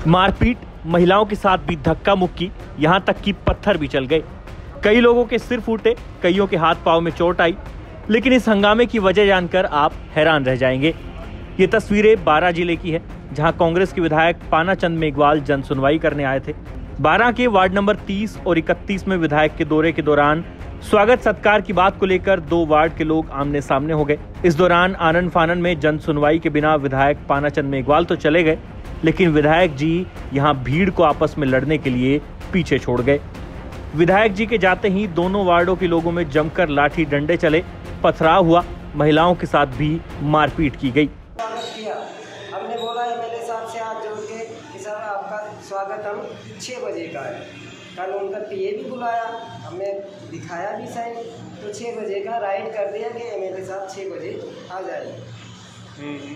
मारपीट, महिलाओं के साथ भी धक्का मुक्की, यहाँ तक कि पत्थर भी चल गए। कई लोगों के सिर फूटे, कईयों के हाथ पांव में चोट आई। लेकिन इस हंगामे की वजह जानकर आप हैरान रह जाएंगे। ये तस्वीरें बारां जिले की है, जहां कांग्रेस के विधायक पानाचंद मेघवाल जन सुनवाई करने आए थे। बारां के वार्ड नंबर 30 और 31 में विधायक के दौरे के दौरान स्वागत सत्कार की बात को लेकर दो वार्ड के लोग आमने सामने हो गए। इस दौरान आनन फानन में जन सुनवाई के बिना विधायक पानाचंद मेघवाल तो चले गए, लेकिन विधायक जी यहां भीड़ को आपस में लड़ने के लिए पीछे छोड़ गए। विधायक जी के जाते ही दोनों वार्डों के लोगों में जमकर लाठी डंडे चले, पथराव हुआ, महिलाओं के साथ भी मारपीट की गई। हमने बोला एमएलए साहब से हाथ जोड़ के कि सर आपका स्वागत हम 6 बजे का है। कल उनका पीए भी बुलाया, हमने दिखाया भी साइन, तो 6 बजे का राइट कर दिया कि एमएलए साहब 6 बजे आ जाएंगे।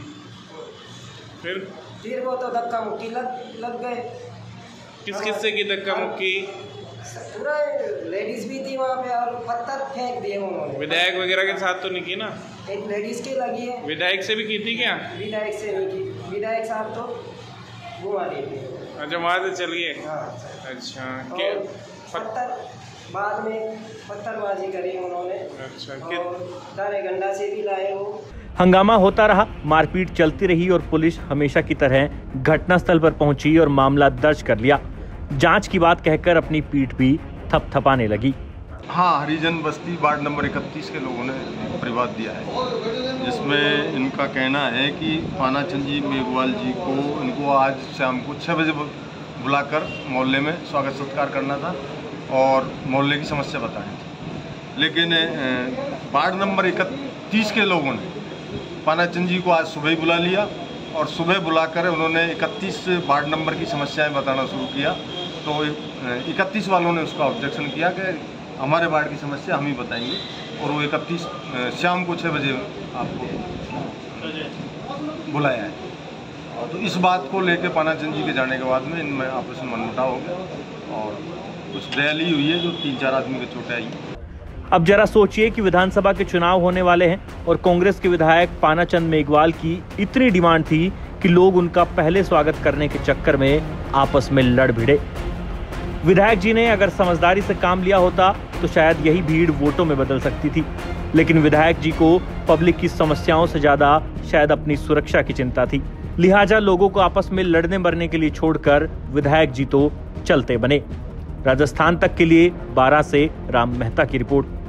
फिर वो तो धक्का मुक्की लग गए। किस से की धक्का मुक्की? पूरा लेडीज भी थी वहाँ पे और पत्थर फेंक दिए उन्होंने। विधायक वगैरह के साथ तो नहीं की ना? एक लेडीज के लगी है। विधायक से भी की थी क्या? विधायक से नहीं की, विधायक साहब तो घुमा दिए थे। अच्छा, वहाँ से चलिए। हाँ। अच्छा, पत्थर बाद में पत्थरबाजी करी उन्होंने। अच्छा, तारे गंडा से भी लाए वो। हंगामा होता रहा, मारपीट चलती रही और पुलिस हमेशा की तरह घटनास्थल पर पहुंची और मामला दर्ज कर लिया। जांच की बात कहकर अपनी पीठ भी थपथपाने लगी। हाँ, हरिजन बस्ती वार्ड नंबर 31 के लोगों ने प्रतिवाद दिया है, जिसमें इनका कहना है कि पानाचंद जी मेघवाल जी को इनको आज शाम को 6 बजे बुलाकर मोहल्ले में स्वागत सत्कार करना था और मोहल्ले की समस्या बतानी थी। लेकिन वार्ड नंबर 31 के लोगों ने पानाचंद जी को आज सुबह ही बुला लिया और सुबह बुलाकर उन्होंने 31 वार्ड नंबर की समस्याएं बताना शुरू किया। तो 31 वालों ने उसका ऑब्जेक्शन किया कि हमारे वार्ड की समस्या हम ही बताएंगे, और वो 31 शाम को 6 बजे आपको बुलाया है। तो इस बात को लेकर पानाचंद जी के जाने के बाद में इनमें आपस में मनमुटाव हो गया और कुछ रैली हुई है जो 3-4 आदमी के चोटें आई। अब जरा सोचिए कि विधानसभा के चुनाव होने वाले हैं और कांग्रेस के विधायक पानाचंद मेघवाल की इतनी डिमांड थी कि लोग उनका पहले स्वागत करने के चक्कर में आपस में लड़ भिड़े। विधायक जी ने अगर समझदारी से काम लिया होता तो शायद यही भीड़ वोटों में बदल सकती थी, लेकिन विधायक जी को पब्लिक की समस्याओं से ज्यादा शायद अपनी सुरक्षा की चिंता थी। लिहाजा लोगों को आपस में लड़ने मरने के लिए छोड़कर विधायक जी तो चलते बने। राजस्थान तक के लिए बारां से राम मेहता की रिपोर्ट।